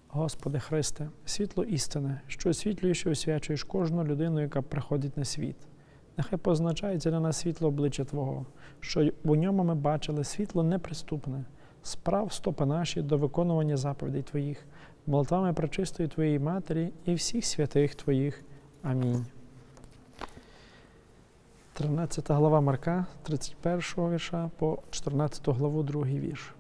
Господи Христе, світло істини, що освітлюєш і освячуєш кожну людину, яка приходить на світ. Нехай позначається для нас світло обличчя Твого, що у ньому ми бачили світло неприступне, справ стопи наші до виконування заповідей Твоїх, молитвами пречистої Твоєї Матері і всіх святих Твоїх. Амінь. 13 глава Марка, 31 вірша по 14 главу, 2 вірш.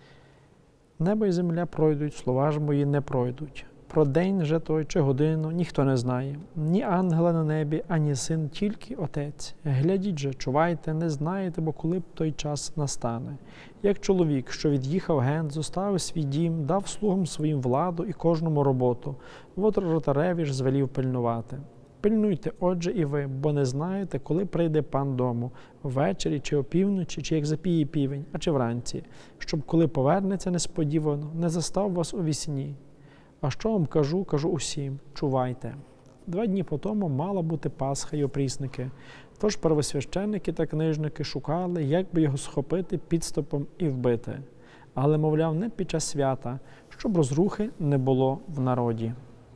Небо і земля пройдуть, слова ж мої не пройдуть. Про день же той чи годину ніхто не знає. Ні ангела на небі, ані син, тільки Отець. Глядіть же, чувайте, не знаєте, бо коли б той час настане. Як чоловік, що від'їхав ген, зоставив свій дім, дав слугам своїм владу і кожному роботу. Воротареві ж звелів пильнувати. Пильнуйте, отже, і ви, бо не знаєте, коли прийде пан дому, ввечері, чи опівночі, чи як запіє півень, а чи вранці, щоб, коли повернеться несподівано, не застав вас у вісні. А що вам кажу, кажу усім, чувайте. 2 дні по тому мала бути Пасха й опрісники. Тож первосвященники та книжники шукали, як би його схопити підступом і вбити. Але, мовляв, не під час свята, щоб розрухи не було в народі.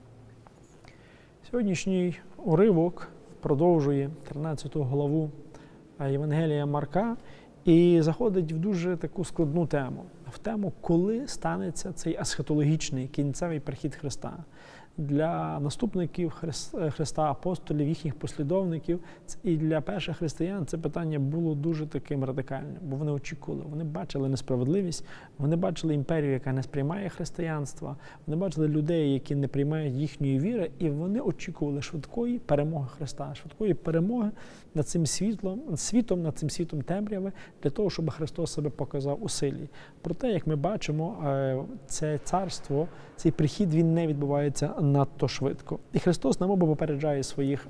Сьогоднішній уривок продовжує 13 главу Євангелія Марка і заходить в дуже таку складну тему. В тему, коли станеться цей есхатологічний кінцевий прихід Христа. Для наступників Христа, апостолів, їхніх послідовників і для перших християн це питання було дуже таким радикальним, бо вони очікували, вони бачили несправедливість, вони бачили імперію, яка не сприймає християнства, вони бачили людей, які не приймають їхньої віри, і вони очікували швидкої перемоги Христа, швидкої перемоги над цим світом, над цим світом темряви, для того, щоб Христос себе показав у силі. Проте, як ми бачимо, це царство, цей прихід, він не відбувається надто швидко. І Христос намоби попереджає своїх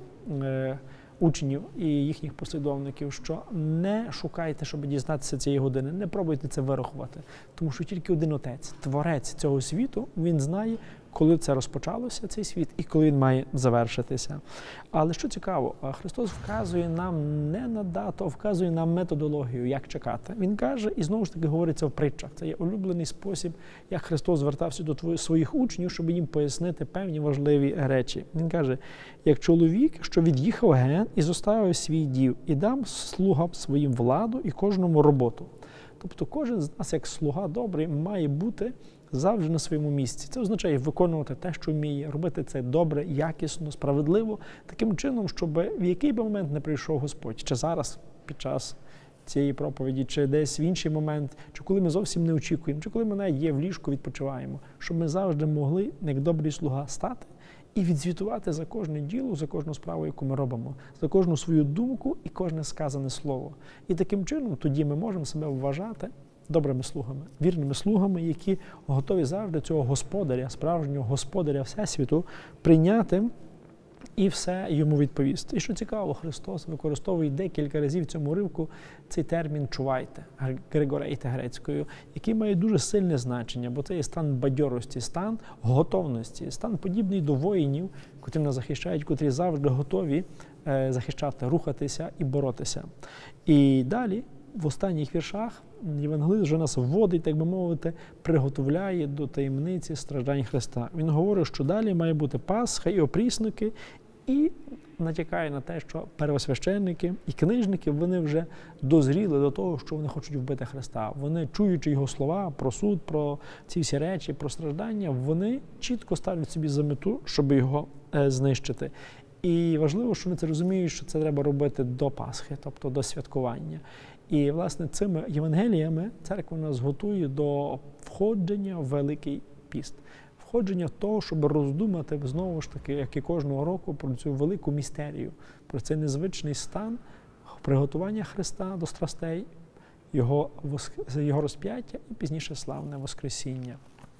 учнів і їхніх послідовників, що не шукайте, щоб дізнатися цієї години, не пробуйте це вирахувати, тому що тільки один Отець, Творець цього світу, він знає, коли це розпочалося, цей світ, і коли він має завершитися. Але що цікаво, Христос вказує нам не на дату, а вказує нам методологію, як чекати. Він каже, і знову ж таки говориться в притчах. Це є улюблений спосіб, як Христос звертався до своїх учнів, щоб їм пояснити певні важливі речі. Він каже, як чоловік, що від'їхав ген і зоставив свій дім, і дав слугам своїм владу і кожному роботу. Тобто кожен з нас, як слуга добрий, має бути завжди на своєму місці. Це означає виконувати те, що вміє, робити це добре, якісно, справедливо, таким чином, щоб в який би момент не прийшов Господь, чи зараз, під час цієї проповіді, чи десь в інший момент, чи коли ми зовсім не очікуємо, чи коли ми навіть є в ліжку, відпочиваємо, щоб ми завжди могли, як добрий слуга, стати і відзвітувати за кожне діло, за кожну справу, яку ми робимо, за кожну свою думку і кожне сказане слово. І таким чином тоді ми можемо себе вважати добрими слугами, вірними слугами, які готові завжди цього господаря, справжнього господаря Всесвіту, прийняти і все йому відповісти. І що цікаво, Христос використовує декілька разів в цьому уривку цей термін «чувайте», «григорейте» грецькою, який має дуже сильне значення, бо це є стан бадьорості, стан готовності, стан подібний до воїнів, котрі нас захищають, котрі завжди готові захищати, рухатися і боротися. І далі, в останніх віршах, Євангелист вже нас вводить, так би мовити, приготовляє до таємниці страждань Христа. Він говорить, що далі має бути Пасха і опрісники, і натякає на те, що первосвященники і книжники, вони вже дозріли до того, що вони хочуть вбити Христа. Вони, чуючи його слова про суд, про ці всі речі, про страждання, вони чітко ставлять собі за мету, щоб його знищити. І важливо, що вони це розуміють, що це треба робити до Пасхи, тобто до святкування. І, власне, цими Євангеліями церква нас готує до входження в Великий піст. Входження в того, щоб роздумати, знову ж таки, як і кожного року, про цю велику містерію, про цей незвичний стан приготування Христа до страстей, його розп'яття і пізніше славне Воскресіння.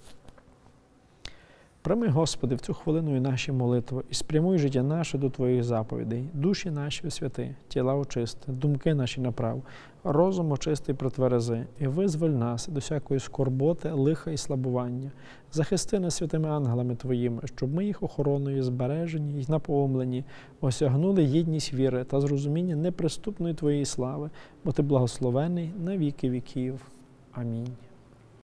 Прийми, Господи, в цю хвилину і наші молитви, і спрямуй життя наше до Твоїх заповідей, душі наші освяти, тіла очисти, думки наші направ, розум очисти протверези, і визволь нас до всякої скорботи, лиха і слабування. Захисти нас святими ангелами Твоїми, щоб ми їх охороною збережені й наповнені, осягнули єдність віри та зрозуміння неприступної Твоєї слави, бо Ти благословений на віки віків. Амінь.